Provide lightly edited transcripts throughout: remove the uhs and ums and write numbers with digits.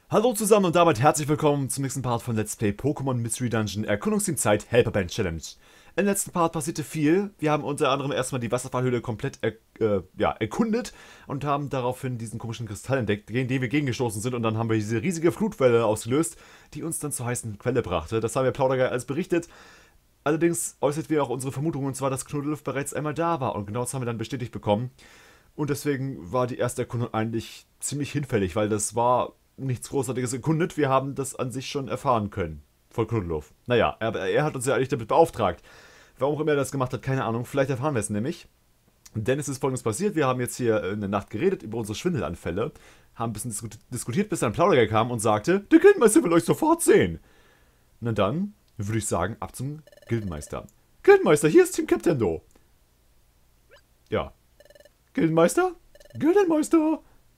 Hallo zusammen und damit herzlich willkommen zum nächsten Part von Let's Play Pokémon Mystery Dungeon Erkundungsteam Zeit Helperband Challenge. Im letzten Part passierte viel. Wir haben unter anderem erstmal die Wasserfallhöhle komplett erkundet und haben daraufhin diesen komischen Kristall entdeckt, gegen den wir gegengestoßen sind, und dann haben wir diese riesige Flutwelle ausgelöst, die uns dann zur heißen Quelle brachte. Das haben wir Plaudergeil alles berichtet. Allerdings äußerten wir auch unsere Vermutung, und zwar, dass Knuddelf bereits einmal da war, und genau das haben wir dann bestätigt bekommen. Und deswegen war die erste Erkundung eigentlich ziemlich hinfällig, weil das war nichts Großartiges erkundet. Wir haben das an sich schon erfahren können. Von Knuddelhoff. Naja, aber er hat uns ja eigentlich damit beauftragt. Warum auch immer er das gemacht hat, keine Ahnung. Vielleicht erfahren wir es nämlich. Denn es ist Folgendes passiert. Wir haben jetzt hier in der Nacht geredet über unsere Schwindelanfälle. Haben ein bisschen diskutiert, bis dann Plaudergeil kam und sagte, der Gildenmeister will euch sofort sehen. Na dann, würde ich sagen, ab zum Gildenmeister. Gildenmeister, hier ist Team Captendo. Ja. Gildenmeister? Gildenmeister?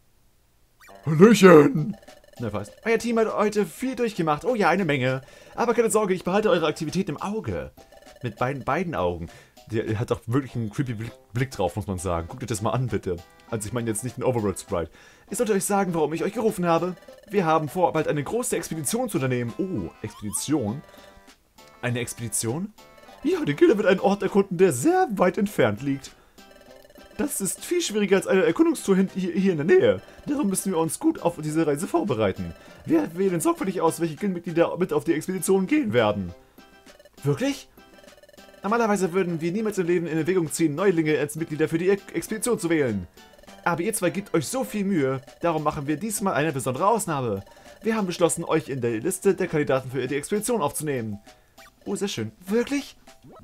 Hallöchen! Na fast. Euer Team hat heute viel durchgemacht. Oh ja, eine Menge. Aber keine Sorge, ich behalte eure Aktivität im Auge. Mit beiden Augen. Der hat doch wirklich einen creepy Blick drauf, muss man sagen. Guckt euch das mal an, bitte. Also ich meine jetzt nicht einen Overworld-Sprite. Ich sollte euch sagen, warum ich euch gerufen habe. Wir haben vor, bald eine große Expedition zu unternehmen. Oh, Expedition? Eine Expedition? Ja, die Gilde wird einen Ort erkunden, der sehr weit entfernt liegt. Das ist viel schwieriger als eine Erkundungstour hier in der Nähe. Darum müssen wir uns gut auf diese Reise vorbereiten. Wir wählen sorgfältig aus, welche Gildenmitglieder mit auf die Expedition gehen werden. Wirklich? Normalerweise würden wir niemals im Leben in Erwägung ziehen, Neulinge als Mitglieder für die Expedition zu wählen. Aber ihr zwei gebt euch so viel Mühe, darum machen wir diesmal eine besondere Ausnahme. Wir haben beschlossen, euch in der Liste der Kandidaten für die Expedition aufzunehmen. Oh, sehr schön. Wirklich?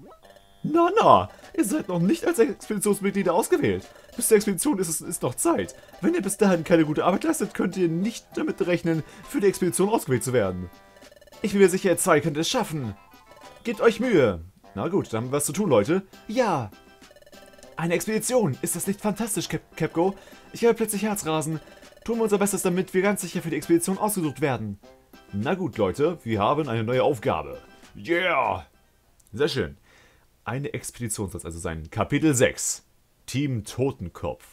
Na, ihr seid noch nicht als Expeditionsmitglieder ausgewählt. Bis zur Expedition ist noch Zeit. Wenn ihr bis dahin keine gute Arbeit leistet, könnt ihr nicht damit rechnen, für die Expedition ausgewählt zu werden. Ich bin mir sicher, ihr zwei könnt es schaffen. Gebt euch Mühe. Na gut, dann haben wir was zu tun, Leute. Ja. Eine Expedition. Ist das nicht fantastisch, Capco? Ich habe plötzlich Herzrasen. Tun wir unser Bestes, damit wir ganz sicher für die Expedition ausgesucht werden. Na gut, Leute, wir haben eine neue Aufgabe. Yeah. Sehr schön. Eine Expedition soll es also sein. Kapitel 6. Team Totenkopf.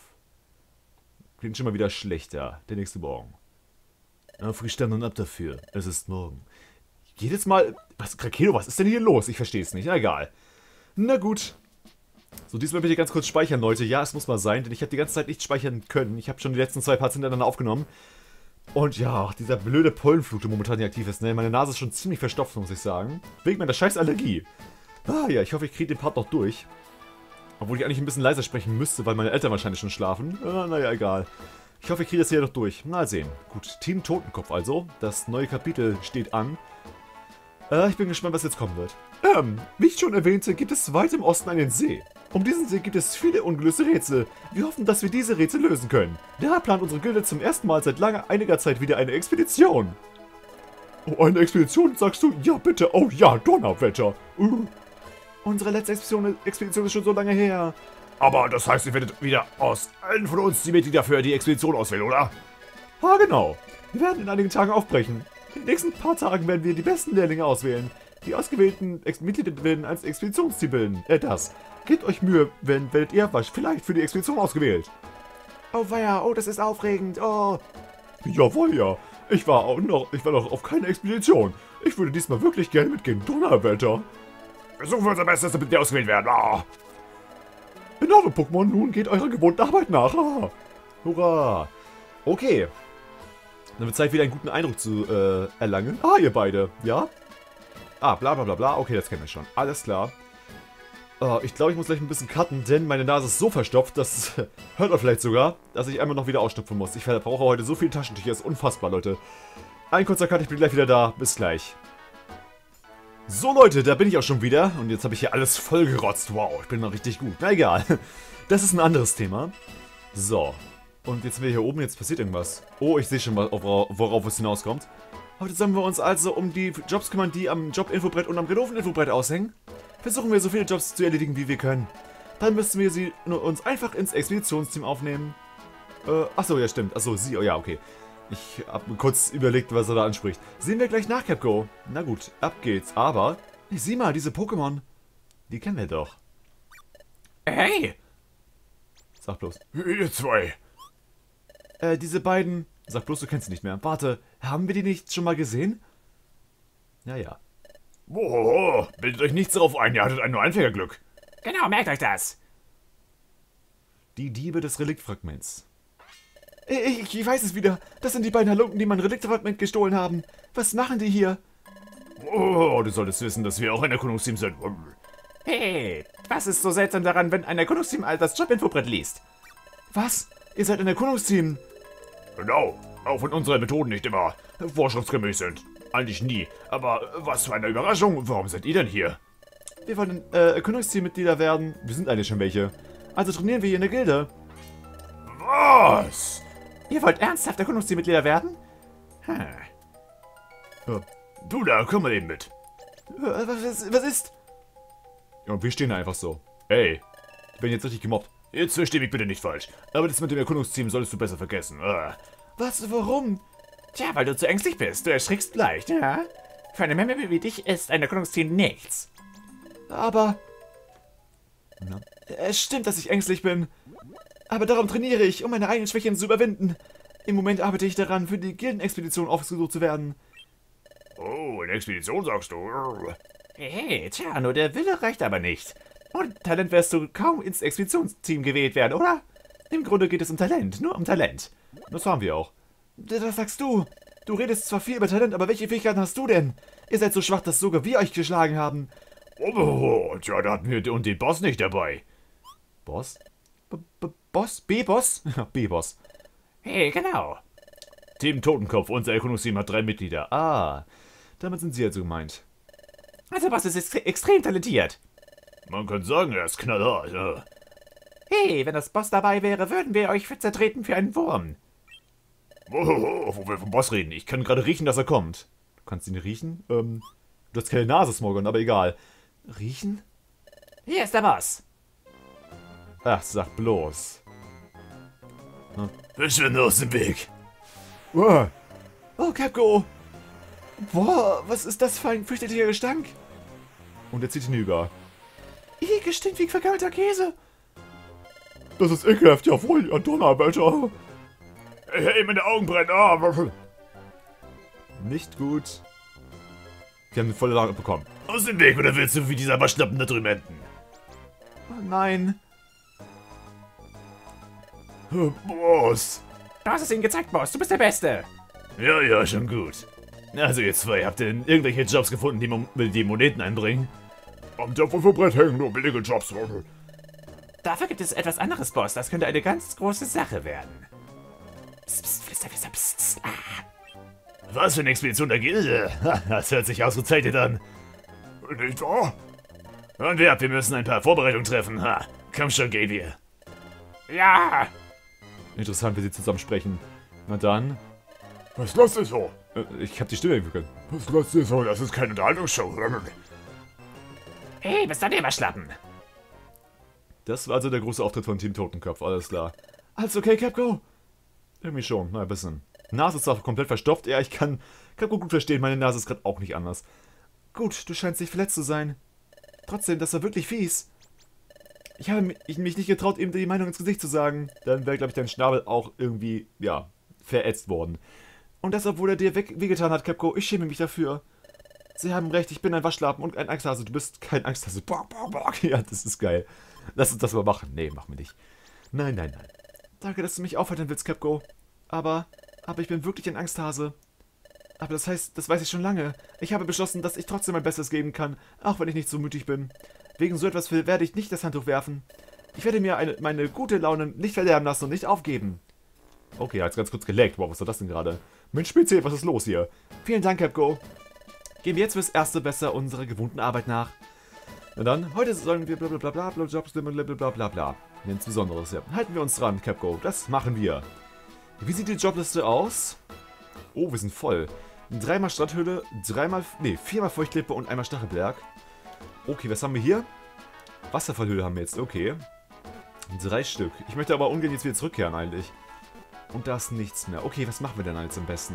Klingt schon mal wieder schlechter. Der nächste Morgen. Aufgestanden und ab dafür. Es ist morgen. Jedes Mal... Was, Krakeno, was ist denn hier los? Ich verstehe es nicht. Na egal. Na gut. So, diesmal bitte ganz kurz speichern, Leute. Ja, es muss mal sein, denn ich habe die ganze Zeit nicht speichern können. Ich habe schon die letzten 2 Parts hintereinander aufgenommen. Und ja, dieser blöde Pollenflug, der momentan hier aktiv ist, ne? Meine Nase ist schon ziemlich verstopft, muss ich sagen. Wegen meiner scheiß Allergie. Ah ja, ich hoffe, ich kriege den Part noch durch. Obwohl ich eigentlich ein bisschen leiser sprechen müsste, weil meine Eltern wahrscheinlich schon schlafen. Naja, egal. Ich hoffe, ich kriege das hier noch durch. Mal sehen. Gut, Team Totenkopf also. Das neue Kapitel steht an. Ich bin gespannt, was jetzt kommen wird. Wie ich schon erwähnte, gibt es weit im Osten einen See. Um diesen See gibt es viele ungelöste Rätsel. Wir hoffen, dass wir diese Rätsel lösen können. Daher plant unsere Gilde zum ersten Mal seit einiger Zeit wieder eine Expedition. Oh, eine Expedition, sagst du? Ja, bitte. Oh ja, Donnerwetter. Unsere letzte Expedition ist schon so lange her. Aber das heißt, ihr werdet wieder aus allen von uns die Mitglieder für die Expedition auswählen, oder? Ah, genau. Wir werden in einigen Tagen aufbrechen. In den nächsten paar Tagen werden wir die besten Lehrlinge auswählen. Die ausgewählten Mitglieder werden als Expeditionsteam bilden. Das. Gebt euch Mühe, werdet ihr vielleicht für die Expedition ausgewählt. Oh weia, oh, das ist aufregend, oh. Jawohl, ja. Ich war noch auf keine Expedition. Ich würde diesmal wirklich gerne mitgehen. Donnerwetter. Versuchen wir unser Bestes, damit wir ausgewählt werden. Ah. In Ordnung, Pokémon, nun geht eurer gewohnten Arbeit nach. Ah. Hurra. Okay. Dann wird Zeit, wieder einen guten Eindruck zu erlangen. Ah, ihr beide. Ja? Ah, bla bla bla bla. Okay, das kennen wir schon. Alles klar. Ich glaube, ich muss gleich ein bisschen cutten, denn meine Nase ist so verstopft, dass... hört man vielleicht sogar, dass ich einmal noch wieder ausstopfen muss. Ich verbrauche heute so viel Taschentücher, ist unfassbar, Leute. Ein kurzer Cut, ich bin gleich wieder da. Bis gleich. So, Leute, da bin ich auch schon wieder. Und jetzt habe ich hier alles vollgerotzt. Wow, ich bin noch richtig gut. Na egal. Das ist ein anderes Thema. So. Und jetzt sind wir hier oben, jetzt passiert irgendwas. Oh, ich sehe schon mal, worauf es hinauskommt. Heute sollen wir uns also um die Jobs kümmern, die am Job-Infobrett und am Ganoven-Infobrett aushängen. Versuchen wir so viele Jobs zu erledigen, wie wir können. Dann müssen wir uns einfach ins Expeditionsteam aufnehmen. Achso, ja stimmt. Achso, sie, oh ja, okay. Ich habe kurz überlegt, was er da anspricht. Sehen wir gleich nach, Capco. Na gut, ab geht's. Aber, sieh mal, diese Pokémon. Die kennen wir doch. Hey! Sag bloß. Ihr zwei. Diese beiden Sag bloß, du kennst sie nicht mehr. Warte, haben wir die nicht schon mal gesehen? Ja, ja. Oh, bildet euch nichts darauf ein, ihr hattet ein nur Einfängerglück. Genau, merkt euch das. Die Diebe des Reliktfragments. Ich weiß es wieder. Das sind die beiden Halunken, die mein Reliktfragment gestohlen haben. Was machen die hier? Oh, du solltest wissen, dass wir auch ein Erkundungsteam sind. Hey, was ist so seltsam daran, wenn ein Erkundungsteam das Jobinfobrett liest? Was? Ihr seid ein Erkundungsteam? Genau, auch wenn unsere Methoden nicht immer vorschriftsgemäß sind. Eigentlich nie. Aber was für eine Überraschung. Warum seid ihr denn hier? Wir wollen Erkundungsteammitglieder werden. Wir sind eigentlich schon welche. Also trainieren wir hier in der Gilde. Was? Ihr wollt ernsthaft Erkundungsteammitglieder werden? Du da, komm mal eben mit. Was ist? Ja, und wir stehen da einfach so. Ey, ich bin jetzt richtig gemobbt. Jetzt versteh mich bitte nicht falsch. Aber das mit dem Erkundungsteam solltest du besser vergessen. Was? Warum? Tja, weil du zu ängstlich bist. Du erschrickst leicht, ja? Für eine Memme wie dich ist ein Erkundungsteam nichts. Aber... Na? Es stimmt, dass ich ängstlich bin. Aber darum trainiere ich, um meine eigenen Schwächen zu überwinden. Im Moment arbeite ich daran, für die Gildenexpedition ausgesucht zu werden. Oh, eine Expedition sagst du? Hey, tja, nur der Wille reicht aber nicht. Und Talent wirst du kaum ins Expeditionsteam gewählt werden, oder? Im Grunde geht es um Talent, nur um Talent. Das haben wir auch. Das sagst du. Du redest zwar viel über Talent, aber welche Fähigkeiten hast du denn? Ihr seid so schwach, dass sogar wir euch geschlagen haben. Oh, tja, da hatten wir und den Boss nicht dabei. Boss? Boss? B-Boss? Ja, B-Boss. Hey, genau. Team Totenkopf, unser Erkundungsteam hat 3 Mitglieder. Ah, damit sind sie also gemeint. Also Boss ist extrem talentiert. Man kann sagen, er ist knallhart, ja. Hey, wenn das Boss dabei wäre, würden wir euch zertreten für einen Wurm. Oh, wo wir vom Boss reden. Ich kann gerade riechen, dass er kommt. Du kannst ihn riechen? Du hast keine Nase, Smorgon, aber egal. Riechen? Hier ist der Boss. Ach, sag bloß. Verschwinde aus dem Weg. Oh, Capco! Boah, was ist das für ein fürchterlicher Gestank? Und er zieht hinüber. Gestinkt wie vergammelter Käse. Das ist ekelhaft, jawohl, ja Donnerwetter. Hey, meine Augen brennen. Nicht gut. Wir haben eine volle Lage bekommen. Aus dem Weg, oder willst du wie dieser Waschlappen da drüben enden? Oh nein. Boss. Du hast es ihnen gezeigt, Boss. Du bist der Beste. Ja, schon gut. Also ihr zwei, habt ihr denn irgendwelche Jobs gefunden, die Moneten einbringen? Am Töpferbrett hängen nur billige Jobs. Dafür gibt es etwas anderes, Boss. Das könnte eine ganz große Sache werden. Psst, psst, flüster, flüster, psst, psst. Was für eine Expedition der Gilde. Das hört sich ausgezeichnet an. Nicht wahr? Und wir müssen ein paar Vorbereitungen treffen. Komm schon, Gavier. Ja. Interessant, wie sie zusammen sprechen. Na dann. Was lasst ihr so? Ich hab die Stimme entwickelt. Was lasst ihr so? Das ist keine Unterhaltungsshow. Hey, bist du der Waschlappen? Das war also der große Auftritt von Team Totenkopf, alles klar. Alles okay, Capco? Irgendwie schon, na ein bisschen. Nase ist zwar komplett verstopft, ja, ich kann Capco gut verstehen, meine Nase ist gerade auch nicht anders. Gut, du scheinst nicht verletzt zu sein. Trotzdem, das war wirklich fies. Ich habe mich nicht getraut, ihm die Meinung ins Gesicht zu sagen. Dann wäre, glaube ich, dein Schnabel auch irgendwie, ja, verätzt worden. Und das, obwohl er dir wehgetan hat, Capco, ich schäme mich dafür. Sie haben recht, ich bin ein Waschlappen und ein Angsthase. Du bist kein Angsthase. Ja, das ist geil. Lass uns das mal machen. Nee, machen wir nicht. Nein, nein, nein. Danke, dass du mich aufhalten willst, Capco. Aber ich bin wirklich ein Angsthase. Aber das heißt, das weiß ich schon lange. Ich habe beschlossen, dass ich trotzdem mein Bestes geben kann, auch wenn ich nicht so mutig bin. Wegen so etwas werde ich nicht das Handtuch werfen. Ich werde mir meine gute Laune nicht verderben lassen und nicht aufgeben. Okay, er hat ganz kurz geleckt. Wow, was war das denn gerade? Mensch, PC, was ist los hier? Vielen Dank, Capco. Gehen wir jetzt fürs Erste besser unserer gewohnten Arbeit nach. Na dann, heute sollen wir blablabla, Jobs, blablabla. Nichts Besonderes, ja. Halten wir uns dran, Capco. Das machen wir. Wie sieht die Jobliste aus? Oh, wir sind voll. 3-mal Stadthöhle, 4-mal Feuchtklippe und 1-mal Stachelberg. Okay, was haben wir hier? Wasserfallhöhle haben wir jetzt, okay. 3 Stück. Ich möchte aber ungern jetzt wieder zurückkehren eigentlich. Und da ist nichts mehr. Okay, was machen wir denn jetzt am besten?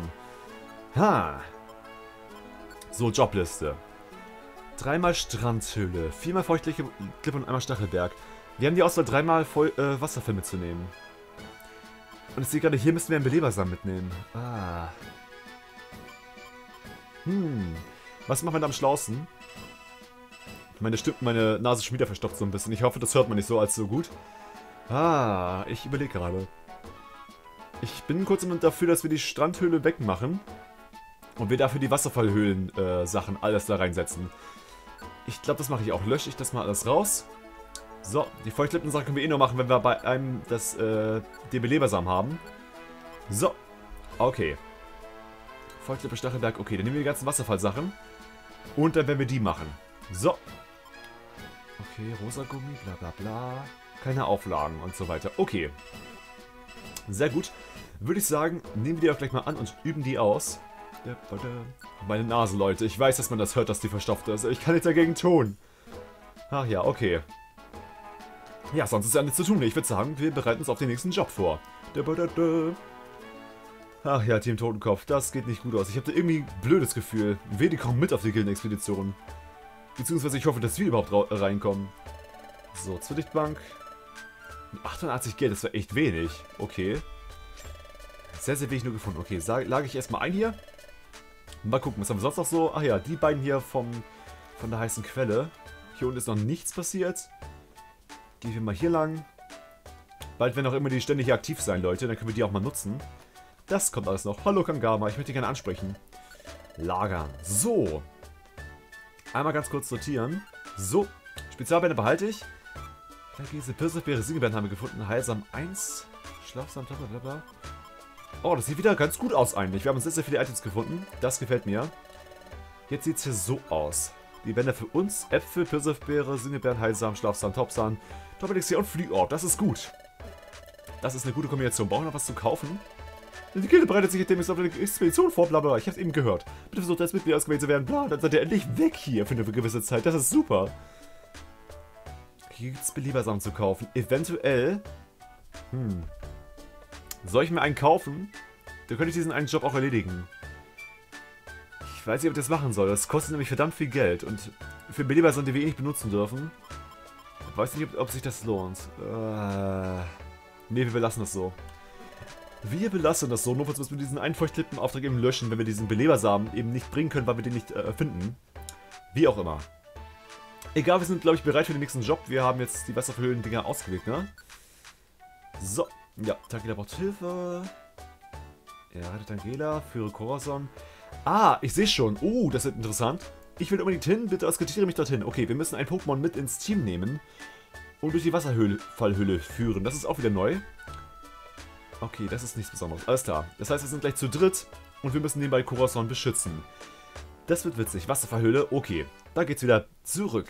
So, Jobliste. 3-mal Strandhöhle, 4-mal Feuchtklippe und 1-mal Stachelberg. Wir haben die Auswahl, 3-mal Wasserfall mitzunehmen. Und ich sehe gerade, hier müssen wir einen Belebersamen mitnehmen. Ah. Was machen wir da am schlausten? Meine Nase ist schon wieder verstopft so ein bisschen. Ich hoffe, das hört man nicht so allzu gut. Ah, ich überlege gerade. Ich bin kurz dafür, dass wir die Strandhöhle wegmachen. Und wir dafür die Wasserfallhöhlen-Sachen alles da reinsetzen. Ich glaube, das mache ich auch. Lösche ich das mal alles raus. So, die Feuchtlippen-Sache können wir eh nur machen, wenn wir bei einem den Belebersamen haben. So, okay. Feuchtlippe, Stachelberg, okay. Dann nehmen wir die ganzen Wasserfallsachen. Und dann werden wir die machen. So. Okay, rosa Gummi, bla bla bla. Keine Auflagen und so weiter. Okay. Sehr gut. Würde ich sagen, nehmen wir die auch gleich mal an und üben die aus. Meine Nase, Leute. Ich weiß, dass man das hört, dass die verstopft ist. Ich kann nichts dagegen tun. Ach ja, okay. Ja, sonst ist ja nichts zu tun. Ich würde sagen, wir bereiten uns auf den nächsten Job vor. Ach ja, Team Totenkopf, das geht nicht gut aus. Ich habe da irgendwie ein blödes Gefühl. Die kommen mit auf die Gildenexpedition. Beziehungsweise ich hoffe, dass wir überhaupt reinkommen. So, Zwillichtbank. 88 Geld, das war echt wenig. Okay. Sehr, sehr wenig nur gefunden. Okay, lage ich erstmal ein hier. Mal gucken, was haben wir sonst noch so? Ach ja, die beiden hier von der heißen Quelle. Hier unten ist noch nichts passiert. Gehen wir mal hier lang. Bald werden auch immer die Stände hier aktiv sein, Leute. Dann können wir die auch mal nutzen. Das kommt alles noch. Hallo Kangama, ich möchte dich gerne ansprechen. Lagern. So. Einmal ganz kurz sortieren. So. Spezialbände behalte ich. Diese Pirsifbeere Siegebären haben wir gefunden. Heilsam 1. Schlafsam, blablabla. Oh, das sieht wieder ganz gut aus eigentlich. Wir haben sehr, sehr viele Items gefunden. Das gefällt mir. Jetzt sieht es hier so aus. Die Bänder für uns. Äpfel, Pirsifbeere, Siegebären, Heilsam, Schlafsam, Topsan, Doppelixir und Fliehort. Das ist gut. Das ist eine gute Kombination. Brauchen wir noch was zu kaufen? Die Gilde bereitet sich demnächst auf eine Expedition vor, blablabla. Ich hab's eben gehört. Bitte versucht als Mitglied ausgewählt zu werden, bla. Dann seid ihr endlich weg hier für eine gewisse Zeit. Das ist super. Hier gibt's Belebersamen zu kaufen. Eventuell. Soll ich mir einen kaufen? Dann könnte ich diesen einen Job auch erledigen. Ich weiß nicht, ob ich das machen soll. Das kostet nämlich verdammt viel Geld. Und für Belebersamen, die wir eh nicht benutzen dürfen. Ich weiß nicht, ob sich das lohnt. Nee, wir belassen das so. Wir belassen das so, nur falls wir diesen einen Feuchtlippenauftrag eben löschen, wenn wir diesen Belebersamen eben nicht bringen können, weil wir den nicht finden. Wie auch immer. Egal, wir sind, glaube ich, bereit für den nächsten Job. Wir haben jetzt die Wasserverhöhlen-Dinger ausgewählt, ne? So, ja, Tangela braucht Hilfe. Er rettet Tangela, führe Corazon. Ah, ich sehe schon. Das wird interessant. Ich will unbedingt hin, bitte eskortiere mich dorthin. Okay, wir müssen ein Pokémon mit ins Team nehmen und durch die Wasserfallhülle führen. Das ist auch wieder neu. Okay, das ist nichts Besonderes. Alles klar. Das heißt, wir sind gleich zu dritt und wir müssen nebenbei Corazon beschützen. Das wird witzig. Wasserfallhöhle, okay. Da geht's wieder zurück.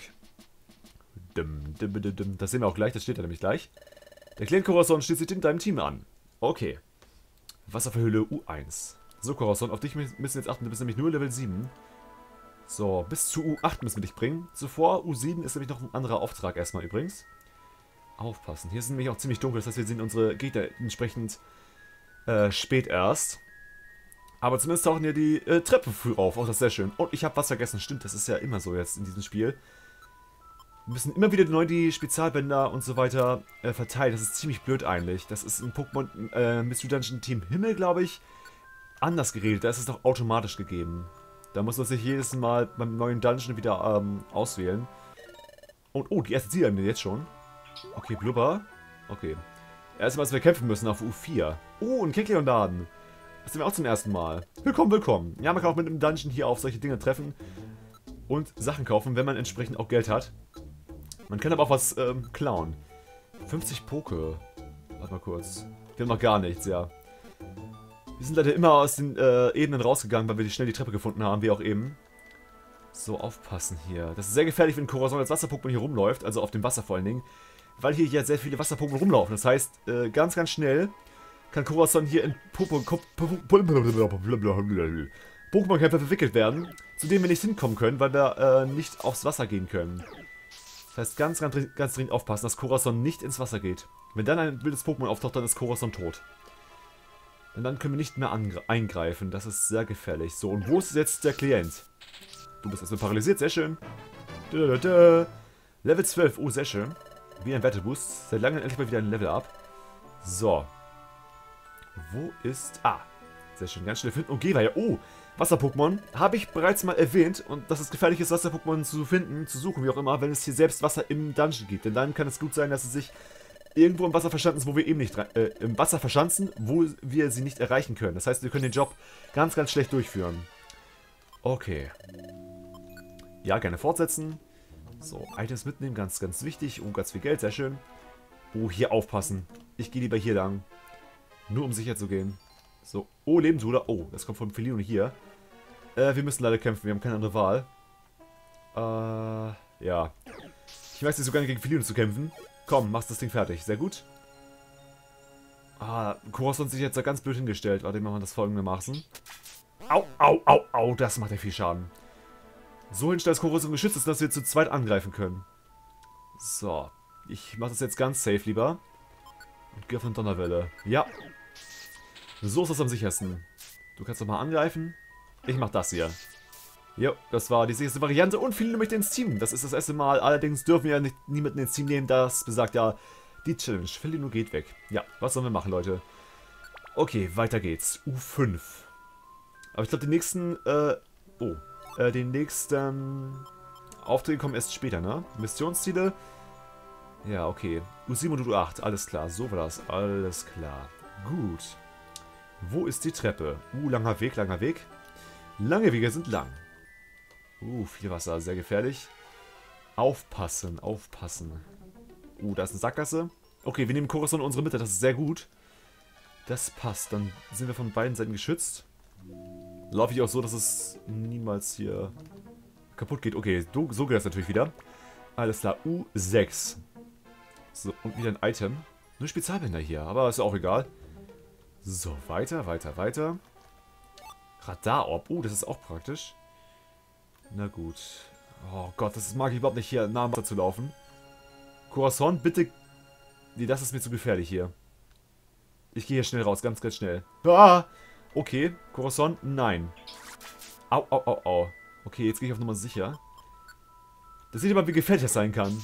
Das sehen wir auch gleich, das steht da nämlich gleich. Der kleine Corazon schließt sich in deinem Team an. Okay. Wasserfallhöhle U1. So, Corazon, auf dich müssen wir jetzt achten, du bist nämlich nur Level 7. So, bis zu U8 müssen wir dich bringen. Zuvor, U7 ist nämlich noch ein anderer Auftrag erstmal übrigens. Aufpassen. Hier ist nämlich auch ziemlich dunkel, das heißt, wir sehen unsere Gegner entsprechend spät erst. Aber zumindest tauchen hier die Treppe früh auf. Oh, das ist sehr schön. Und ich habe was vergessen. Stimmt, das ist ja immer so jetzt in diesem Spiel. Wir müssen immer wieder neu die Spezialbänder und so weiter verteilen. Das ist ziemlich blöd eigentlich. Das ist in Pokémon Mystery Dungeon Team Himmel, glaube ich, anders geregelt. Da ist es doch automatisch gegeben. Da muss man sich jedes Mal beim neuen Dungeon wieder auswählen. Und, oh, die erste Zielebene jetzt schon. Okay, Blubber. Okay. Erstmal, dass wir kämpfen müssen auf U4. Oh, ein Kekleon-Laden. Das sehen wir auch zum ersten Mal. Willkommen, willkommen. Ja, man kann auch mit einem Dungeon hier auf solche Dinge treffen und Sachen kaufen, wenn man entsprechend auch Geld hat. Man kann aber auch was klauen. 50 Poke. Warte mal kurz. Wir haben noch gar nichts, ja. Wir sind leider immer aus den Ebenen rausgegangen, weil wir schnell die Treppe gefunden haben, wie auch eben. So, aufpassen hier. Das ist sehr gefährlich, wenn Corazon als Wasser-Pokémon hier rumläuft, also auf dem Wasser vor allen Dingen. Weil hier ja sehr viele Wasser-Pokémon rumlaufen. Das heißt, ganz, ganz schnell kann Corazon hier in Pokémon-Kämpfe verwickelt werden, zu denen wir nicht hinkommen können, weil wir nicht aufs Wasser gehen können. Das heißt, ganz, ganz, ganz dringend aufpassen, dass Corazon nicht ins Wasser geht. Wenn dann ein wildes Pokémon auftaucht, dann ist Corazon tot. Und dann können wir nicht mehr eingreifen. Das ist sehr gefährlich. So, und wo ist jetzt der Klient? Du bist erstmal paralysiert, sehr schön. Level 12, oh, sehr schön. Wie ein Werteboost. Seit langem endlich mal wieder ein Level up. So. Wo ist... Ah, sehr schön. Ganz schnell finden. Und Geweih. Oh, Wasser-Pokémon. Habe ich bereits mal erwähnt. Und dass es gefährlich ist, Wasser-Pokémon zu finden, zu suchen, wie auch immer, wenn es hier selbst Wasser im Dungeon gibt. Denn dann kann es gut sein, dass es sich irgendwo im Wasser verschanzen, wo wir eben nicht... im Wasser verschanzen, wo wir sie nicht erreichen können. Das heißt, wir können den Job ganz, ganz schlecht durchführen. Okay. Ja, gerne fortsetzen. So, Items mitnehmen, ganz, ganz wichtig. Oh, ganz viel Geld, sehr schön. Oh, hier aufpassen. Ich gehe lieber hier lang. Nur um sicher zu gehen. So, oh, Lebensruder. Oh, das kommt von Felino hier. Wir müssen leider kämpfen, wir haben keine andere Wahl. Ja. Ich weiß nicht so gerne gegen Felino zu kämpfen. Komm, machst das Ding fertig. Sehr gut. Ah, Corazon hat sich jetzt da ganz blöd hingestellt. Warte, machen wir das folgendermaßen. Au, au, au, au, das macht ja viel Schaden. So hinstellen, dass Corazon geschützt ist, dass wir zu zweit angreifen können. So. Ich mache das jetzt ganz safe lieber. Und gehe auf eine Donnerwelle. Ja. So ist das am sichersten. Du kannst doch mal angreifen. Ich mach das hier. Jo, das war die sicherste Variante. Und viele möchten ins Team. Das ist das erste Mal. Allerdings dürfen wir ja niemanden ins Team nehmen. Das besagt ja die Challenge. Felino geht weg. Ja, was sollen wir machen, Leute? Okay, weiter geht's. U5. Aber ich glaube, die nächsten, die nächsten Aufträge kommen erst später, ne? Missionsziele. Ja, okay. U7 und U8, alles klar. So war das. Alles klar. Gut. Wo ist die Treppe? Langer Weg, langer Weg. Lange Wege sind lang. Viel Wasser, sehr gefährlich. Aufpassen, aufpassen. Da ist eine Sackgasse. Okay, wir nehmen Corazon in unsere Mitte, das ist sehr gut. Das passt, dann sind wir von beiden Seiten geschützt. Laufe ich auch so, dass es niemals hier kaputt geht. Okay, so geht das natürlich wieder. Alles klar, U6. So, und wieder ein Item. Nur Spezialbänder hier, aber ist ja auch egal. So, weiter, weiter, weiter. Radarorb. Das ist auch praktisch. Na gut. Oh Gott, das mag ich überhaupt nicht, hier nah am Wasser zu laufen. Corazon, bitte... Nee, das ist mir zu gefährlich hier. Ich gehe hier schnell raus, ganz, ganz schnell. Ah! Okay, Corazon, nein. Au, au, au, au. Okay, jetzt gehe ich auf Nummer sicher. Das sieht aber, wie gefährlich das sein kann.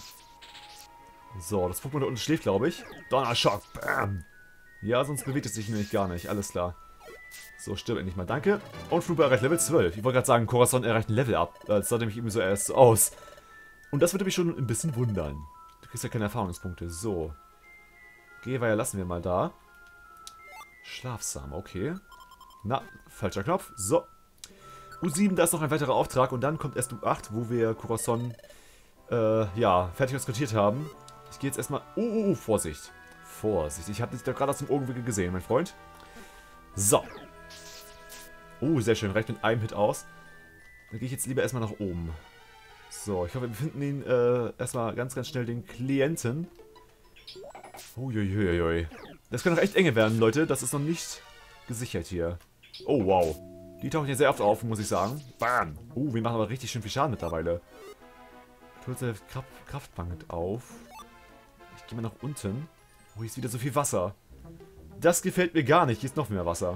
So, das Pokémon da unten schläft, glaube ich. Donnerschock, bam! Ja, sonst bewegt es sich nämlich gar nicht, alles klar. So, stirb endlich mal, danke. Und Flugbe erreicht Level 12. Ich wollte gerade sagen, Corazon erreicht ein Level up. Das sah nämlich irgendwie so erst so aus. Und das würde mich schon ein bisschen wundern. Du kriegst ja keine Erfahrungspunkte. So. Gehweiher lassen wir mal da. Schlafsam, okay. Na, falscher Knopf. So. U7, da ist noch ein weiterer Auftrag. Und dann kommt erst U8, wo wir Corazon, ja, fertig rekrutiert haben. Ich gehe jetzt erstmal... Vorsicht. Vorsicht. Ich habe dich da gerade aus dem Augenwinkel gesehen, mein Freund. So. Sehr schön. Reicht mit einem Hit aus. Dann gehe ich jetzt lieber erstmal nach oben. So, ich hoffe, wir finden ihn erstmal ganz, ganz schnell den Klienten. Uiuiuiui. Das kann doch echt enge werden, Leute. Das ist noch nicht gesichert hier. Oh, wow. Die tauchen hier sehr oft auf, muss ich sagen. Bam. Wir machen aber richtig schön viel Schaden mittlerweile. Kurze Kraftbank auf. Ich gehe mal nach unten. Hier ist wieder so viel Wasser. Das gefällt mir gar nicht. Hier ist noch mehr Wasser.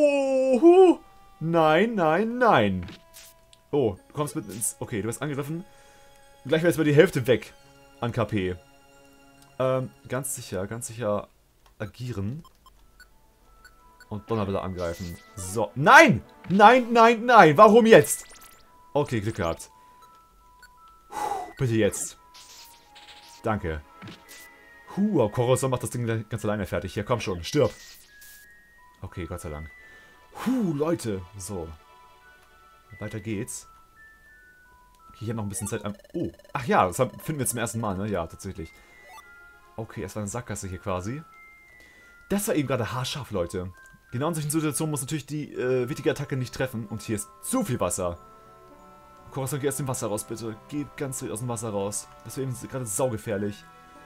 Nein, nein, nein. Du kommst mitten ins... Okay, du wirst angegriffen. Gleich wäre jetzt mal die Hälfte weg an KP. Ganz sicher agieren. Und Donnerwelle angreifen. So. Nein! Nein, nein, nein! Warum jetzt? Okay, Glück gehabt. Bitte jetzt. Danke. Corazon macht das Ding ganz alleine fertig. Hier, komm schon, stirb. Okay, Gott sei Dank. Leute. So. Weiter geht's. Okay, ich habe noch ein bisschen Zeit. Ach ja, das finden wir zum ersten Mal, ne? Ja, tatsächlich. Okay, es war eine Sackgasse hier quasi. Das war eben gerade haarscharf, Leute. Genau in solchen Situationen muss natürlich die wichtige Attacke nicht treffen. Und hier ist zu viel Wasser. Corazon, geh aus dem Wasser raus, bitte. Geh ganz wild aus dem Wasser raus. Das wäre eben gerade saugefährlich.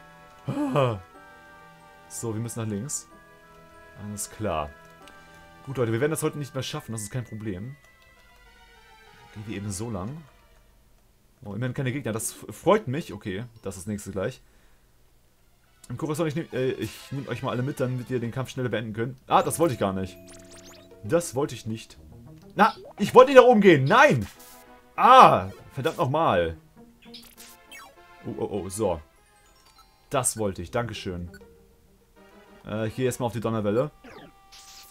So, wir müssen nach links. Alles klar. Gut, Leute, wir werden das heute nicht mehr schaffen. Das ist kein Problem. Gehen wir eben so lang. Immerhin keine Gegner. Das freut mich. Okay, das ist das nächste gleich. Im Corazon, ich nehm euch mal alle mit, damit ihr den Kampf schneller beenden könnt. Das wollte ich gar nicht. Das wollte ich nicht. Na, ich wollte nicht da oben gehen. Nein! Verdammt nochmal. So. Das wollte ich. Dankeschön. Ich gehe erstmal auf die Donnerwelle.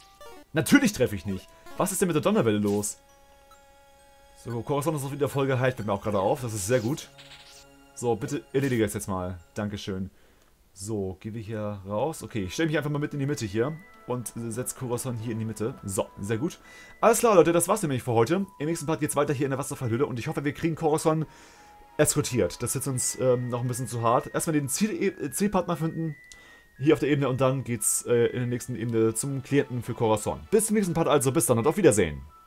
Natürlich treffe ich nicht. Was ist denn mit der Donnerwelle los? So, Corazon ist noch wieder voll geheilt, fällt mir auch gerade auf. Das ist sehr gut. So, bitte erledige es jetzt mal. Dankeschön. So, gehen wir hier raus. Okay, ich stelle mich einfach mal mit in die Mitte hier. Und setze Corazon hier in die Mitte. So, sehr gut. Alles klar, Leute, das war's nämlich für heute. Im nächsten Part geht's weiter hier in der Wasserfallhöhle. Und ich hoffe, wir kriegen Corazon eskortiert. Das ist jetzt uns noch ein bisschen zu hart. Erstmal den Zielpartner finden. Hier auf der Ebene. Und dann geht's in der nächsten Ebene zum Klienten für Corazon. Bis zum nächsten Part also. Bis dann und auf Wiedersehen.